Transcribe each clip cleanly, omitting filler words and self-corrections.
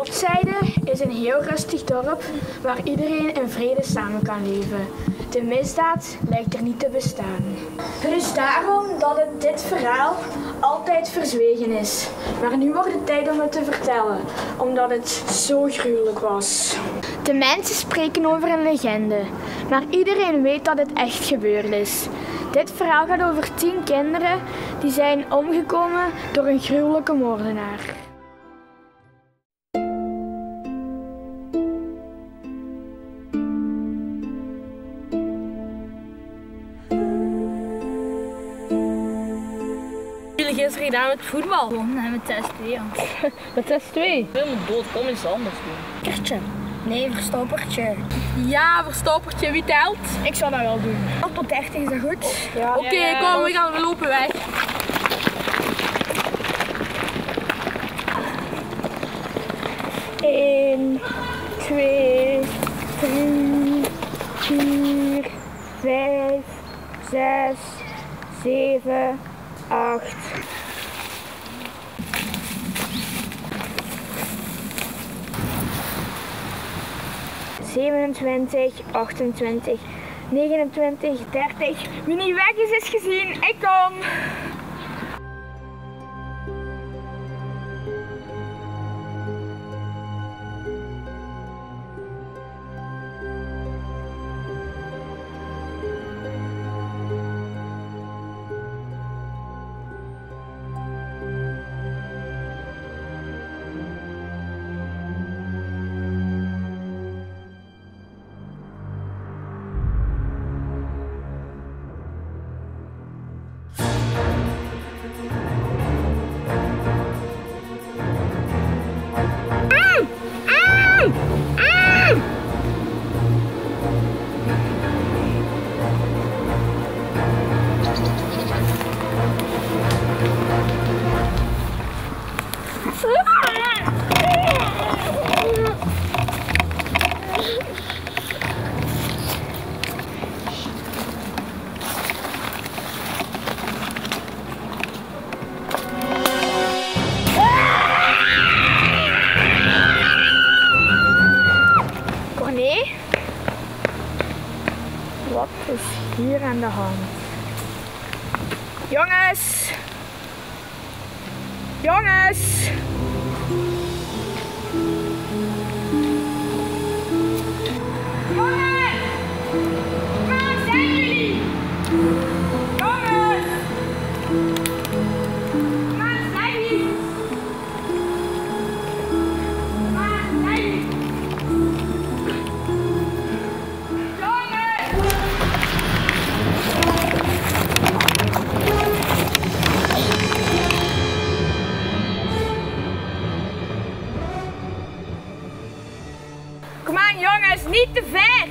Hoofdzijde is een heel rustig dorp waar iedereen in vrede samen kan leven. De misdaad lijkt er niet te bestaan. Het is daarom dat dit verhaal altijd verzwegen is. Maar nu wordt het tijd om het te vertellen, omdat het zo gruwelijk was. De mensen spreken over een legende, maar iedereen weet dat het echt gebeurd is. Dit verhaal gaat over 10 kinderen die zijn omgekomen door een gruwelijke moordenaar. Gisteren gedaan met voetbal. Nee, met test 2. Met test 2. Helemaal dood, kom eens anders doen. Kertje. Nee, verstoppertje. Ja, verstoppertje, wie telt? Ik zal dat wel doen. Tot 30 is dat goed? Ja. Oké, kom, we lopen weg. Eén, 2, 3, 4, 5, 6, 7, 8. ...27, 28, 29, 30. Wie niet weg is gezien. Ik kom. Wat is hier aan de hand? Jongens! Jongens! Jongens! Waar zijn jullie? Jongens! Waar zijn jullie? Waar zijn jullie? Kom aan jongens, niet te ver!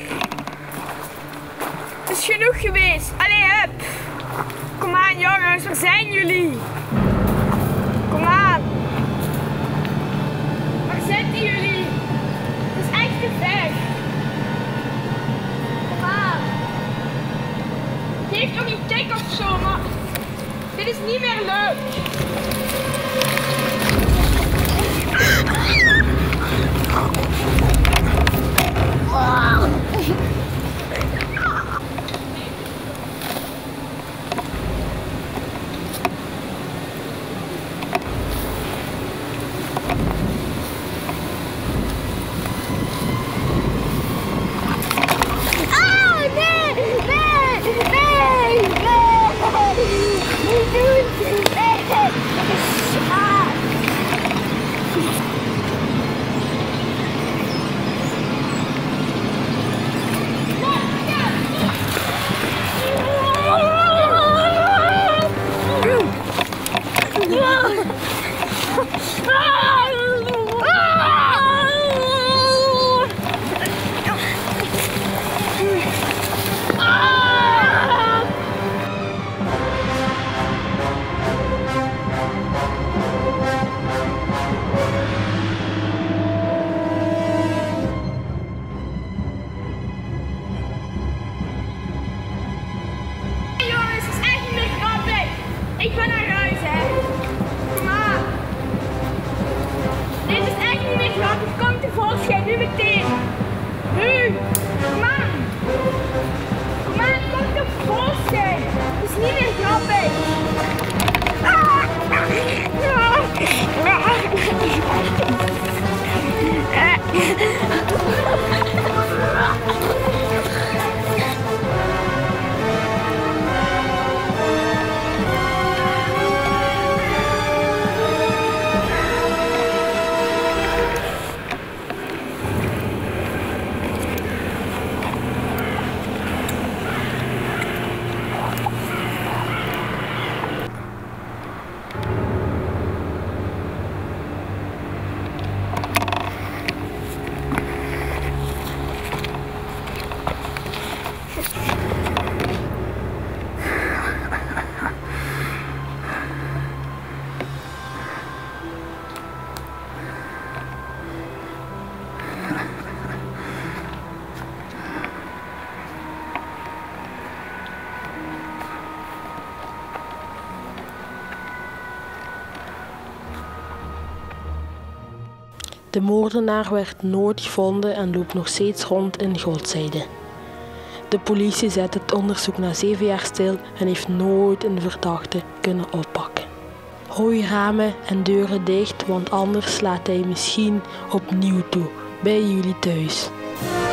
Het is genoeg geweest. Allee, hup! Kom aan jongens, waar zijn jullie? Kom aan! Waar zitten jullie? Het is echt te ver. Kom aan! Geef toch een tik of zo, maar dit is niet meer leuk. Jacob, kom tevoorschijn, nu meteen. Nu. Kom aan. Kom aan, kom tevoorschijn. Het is niet meer grappig. De moordenaar werd nooit gevonden en loopt nog steeds rond in Goldzijde. De politie zet het onderzoek na 7 jaar stil en heeft nooit een verdachte kunnen oppakken. Hou je ramen en deuren dicht, want anders slaat hij misschien opnieuw toe bij jullie thuis.